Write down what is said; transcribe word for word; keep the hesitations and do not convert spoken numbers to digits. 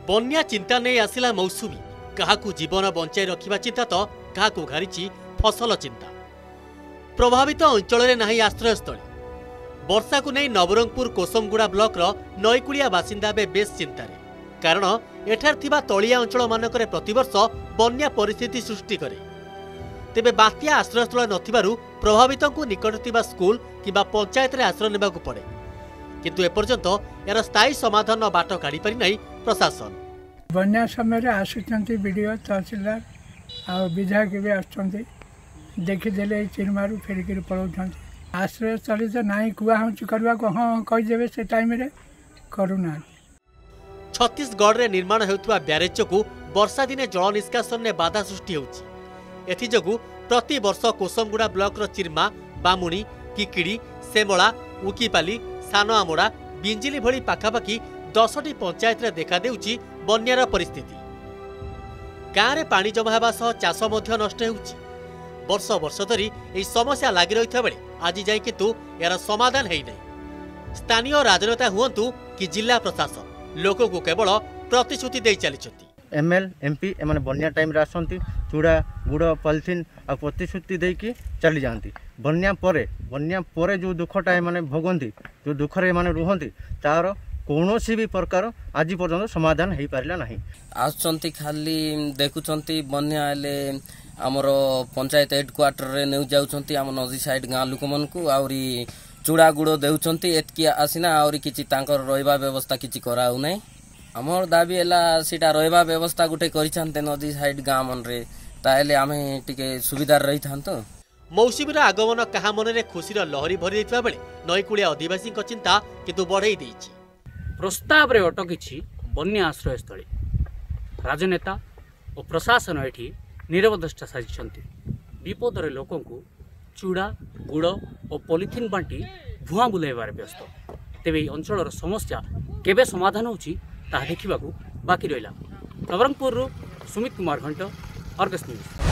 बन्या चिंता नहीं आसिला मौसुमी काहाकू जीवन बंचाई रखिबा चिंता तो काहाकू घारिछि फसल चिंता। प्रभावित अंचल में नहीं आश्रयस्थली वर्षा को नहीं नवरंगपुर कोसमगुड़ा ब्लॉक नईकुड़िया बासिंदा बे बेस चिंतार कारण एठार थिबा तलिया अंचल मानकरे प्रतिवर्ष बन्या परिस्थिति सृष्टि करे। तेबे बात्या आश्रयस्थल नथिबारु प्रभावित निकट थिबा स्कूल किबा पंचायत रे आश्रय नेबाकू पड़े किंतु एपर्यंत यार स्थायी समाधान बाट काढ़ी पारि नहीं प्रशासन। बन्या समय आसुचंती बीडीओ तहसीलदार आ विधायक भी आसुचंती देखीदे चिरमारू फेरिक पलाउं आश्रय स्थली तो ना कुआहुँ करवा को हाँ कहीदेवे से टाइम रे करूना। छत्तीसगढ़ रे निर्माण हेउथुवा ब्यारेज को वर्षा दिने जल निष्कासन में बाधा सृष्टि होउछि। एथि जोगु प्रति वर्ष कोसमगुड़ा ब्लॉक रो चिरमा, बामुणी, किकिड़ी, सेमला, उकीपाली, सानो आमोड़ा, बिंजिली भली पाखापाखि दसटी पंचायत रे देखा देउछि बन्यार परिस्थिति। गाँव में पानी जमा हेबा सह चाष मध्य नष्ट हेउछि। वर्ष वर्ष धरी यह समस्या लगी रही बेले आज जाए किंतु यार समाधान है नहीं। स्थानीय राजनेता हुंतु कि जिला प्रशासन लोक को केवल प्रतिश्रुति दे चली। एमएल एमपी एमाने बन्या टाइम रे आसंती चूड़ा गुड़ पॉलिथिन आ प्रतिश्रुति देकी चली जाती। बन्या परे बन्या परे जो दुखटा माने भोगंती जो दुखरे माने रुहंती तार कौनसी भी प्रकार आज पर्यंत समाधान हो पारा ना। आसुचंती खाली देखुचंती बन्या हेले आमर पंचायत हेडक्वार्टर रे नेउ जाउचंती आम नदी साइड गाँ लोक मन को आउरी चूड़ा गुड़ देउचंती एतकी आसीना आउरी किछि तांकर रहबा व्यवस्था किछि कराउ नै। आमर दाबी एला सीटा रहबा व्यवस्था गुटे करिछांते नदी साइड गाँ मन रे ताहेले आमे टिके सुविधा रही थांतो। मौसुमीर आगमन कहा मन रे खुशीर लहरी भरी देथिबा बेले नईकुड़िया आदिवासी चिंता किंतु बढ़ई देछि। प्रस्ताव रे अटकी बन्या आश्रयस्थली राजनेता और प्रशासन एठी नीरवदृष्टा साजिଛନ୍ତି। विपदरे लोकों को चूड़ा गुड़ और पॉलिथिन बांटी भुआ बुलाइबार व्यस्त। तेबे अंचल समस्या केबे समाधान होछि ताहा देखिबाकू बाकी रहिला। Nabarangpur Sumit Kumar Ghanta, Argus news.